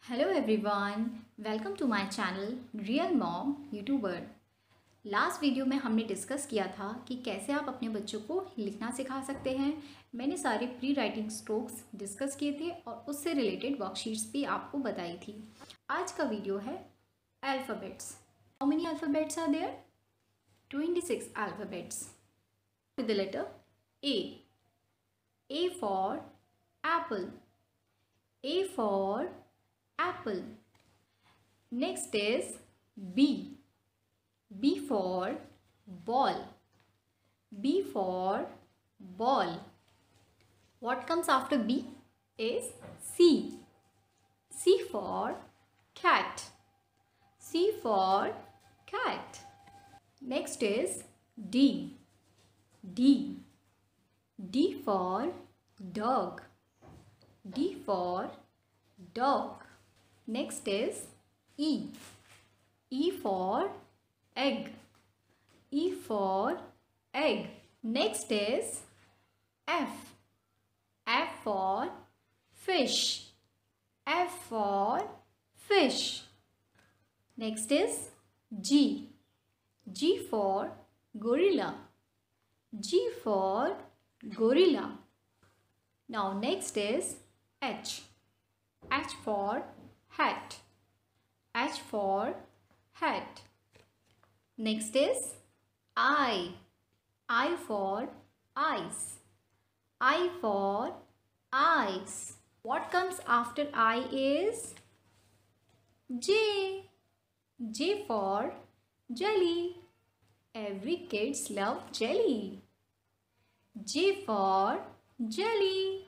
Hello everyone, welcome to my channel real mom YouTuber. Last video में हमने discuss किया था कि कैसे आप अपने बच्चों को लिखना सिखा सकते हैं। मैंने सारे प्री राइटिंग स्ट्रोक्स डिस्कस किए थे और उससे रिलेटेड वर्कशीट्स भी आपको बताई थी। आज का वीडियो है alphabets. How many alphabets are there? 26 alphabets with the letter A. A for apple. A for apple. Next is B. B for ball. B for ball. What comes after B is C. C for cat. C for cat. Next is D. D. D for dog. D for dog. Next is E. E for egg. E for egg. Next is F. F for fish. F for fish. Next is G. G for gorilla. G for gorilla. Now next is H. H for hat. H for hat. Next is I. I for eyes. I for eyes. What comes after I is J. J for jelly. Every kids love jelly. J for jelly.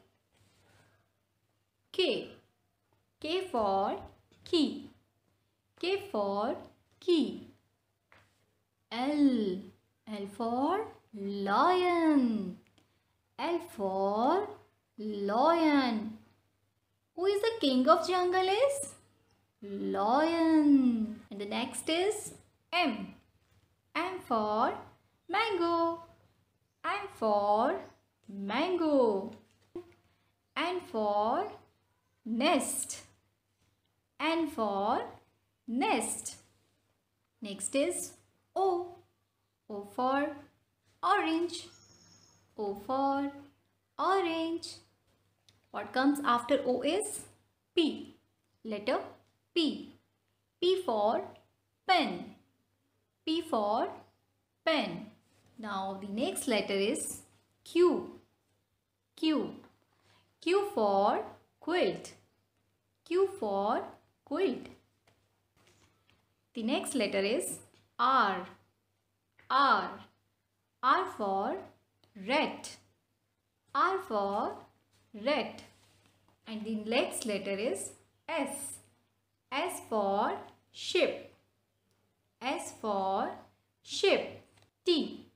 K. K for key. K for key. L. L for lion. L for lion. Who is the king of jungle is? Lion. And the next is M. M for mango. M for mango. N for nest. N for nest. Next is O. O for orange. O for orange. What comes after O is P. Letter P. P for pen. P for pen. Now the next letter is Q. Q. Q for quilt. Q for quilt. The next letter is R. R. R for rat. R for rat. And the next letter is S. S for ship. S for ship. T.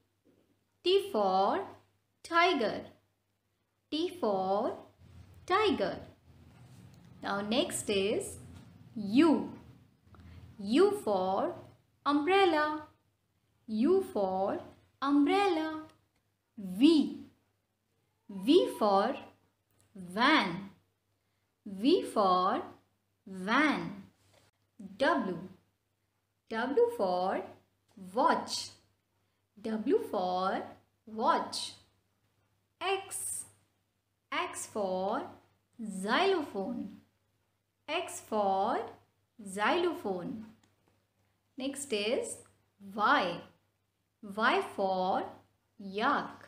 T for tiger. T for tiger. Now next is U. U for umbrella. U for umbrella. V. V for van. V for van. W. W for watch. W for watch. X. X for xylophone. X for xylophone. Next is Y. Y for yak.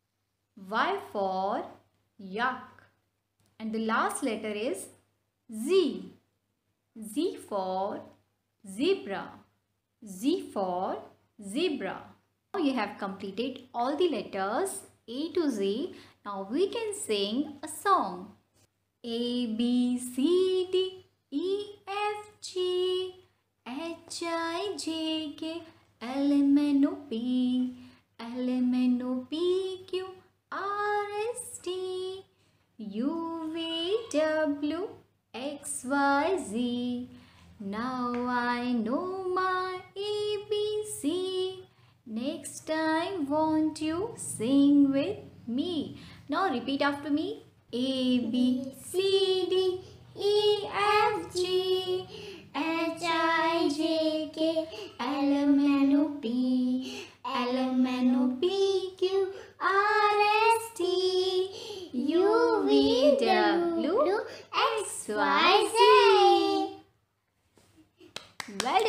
Y for yak. And the last letter is Z. Z for zebra. Z for zebra. Now you have completed all the letters A to Z. Now we can sing a song. A, B, C, D, E, F, G, H, I, J, K, L, M, N, O, P, L, M, N, O, P, Q, R, S, T, U, V, W, X, Y, Z. Now I know my ABC. Next time won't you sing with me? Now repeat after me. A, B, C, D, E, F, G,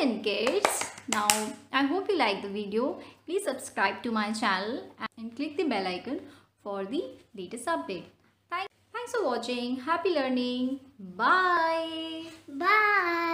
then kids, now I hope you like the video. Please subscribe to my channel and click the bell icon for the latest update. Thanks for watching. Happy learning. Bye. Bye.